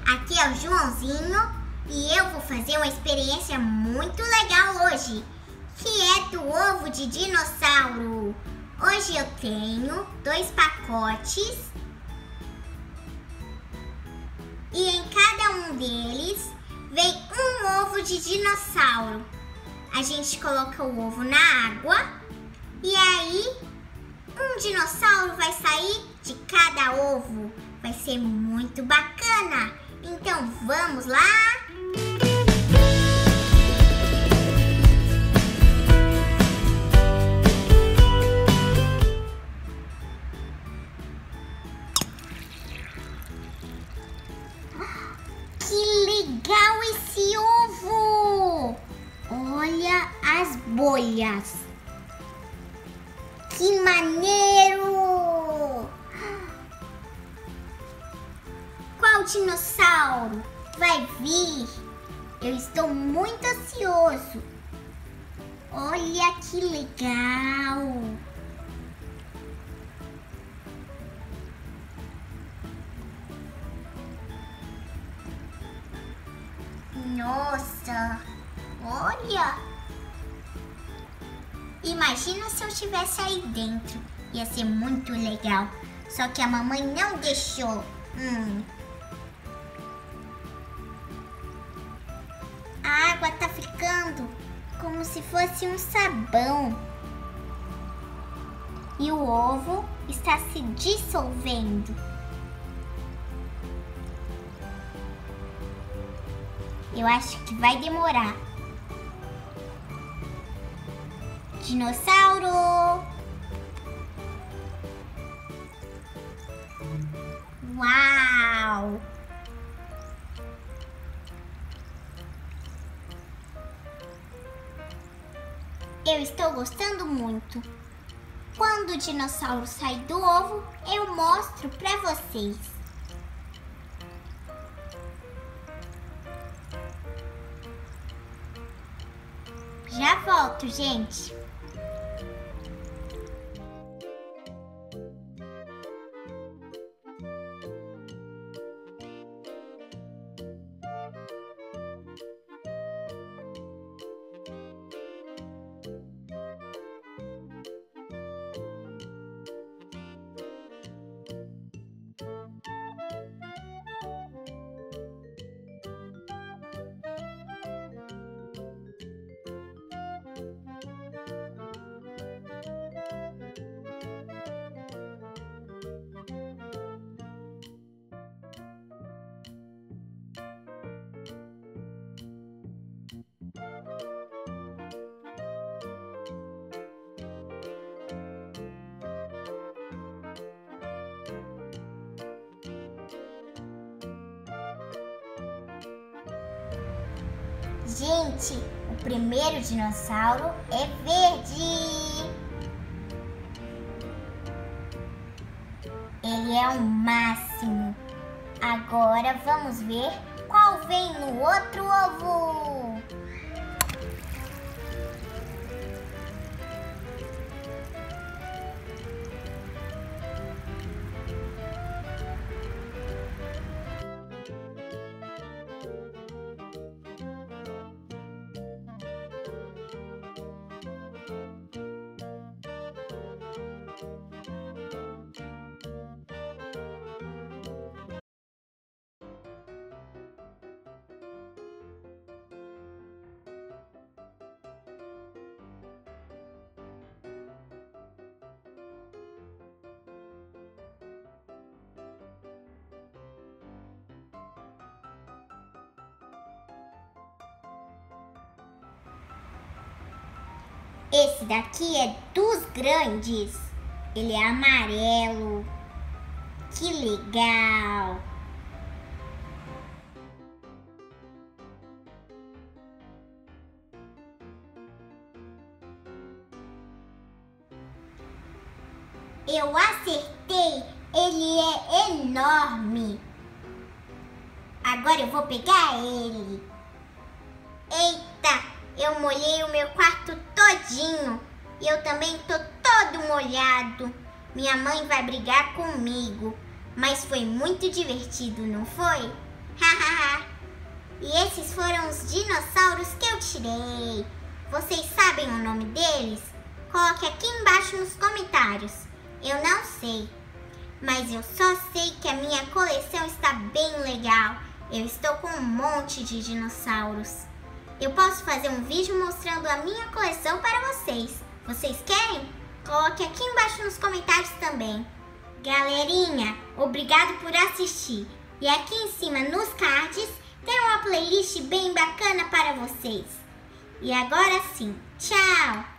Aqui é o Joãozinho e eu vou fazer uma experiência muito legal hoje, que é do ovo de dinossauro. Hoje eu tenho 2 pacotes e em cada um deles vem um ovo de dinossauro. A gente coloca o ovo na água e aí um dinossauro vai sair de cada ovo. Vai ser muito bacana. Então vamos lá? Que legal esse ovo! Olha as bolhas! Que maneiro! Qual dinossauro vai vir? Eu estou muito ansioso. Olha que legal! Nossa! Olha! Imagina se eu estivesse aí dentro. Ia ser muito legal. Só que a mamãe não deixou. A água tá ficando como se fosse um sabão. E o ovo está se dissolvendo. Eu acho que vai demorar. Dinossauro! Uau! Eu estou gostando muito. Quando o dinossauro sair do ovo, eu mostro pra vocês. Já volto, gente. Gente, o primeiro dinossauro é verde. Ele é o máximo. Agora vamos ver qual vem no outro ovo. Esse daqui é dos grandes. Ele é amarelo. Que legal! Eu acertei! Ele é enorme! Agora eu vou pegar ele. Eita! Eu molhei o meu quarto todinho. E eu também tô todo molhado. Minha mãe vai brigar comigo. Mas foi muito divertido, não foi? Hahaha. E esses foram os dinossauros que eu tirei. Vocês sabem o nome deles? Coloque aqui embaixo nos comentários. Eu não sei, mas eu só sei que a minha coleção está bem legal. Eu estou com um monte de dinossauros. Eu posso fazer um vídeo mostrando a minha coleção para vocês. Vocês querem? Coloque aqui embaixo nos comentários também. Galerinha, obrigado por assistir. E aqui em cima nos cards tem uma playlist bem bacana para vocês. E agora sim, tchau!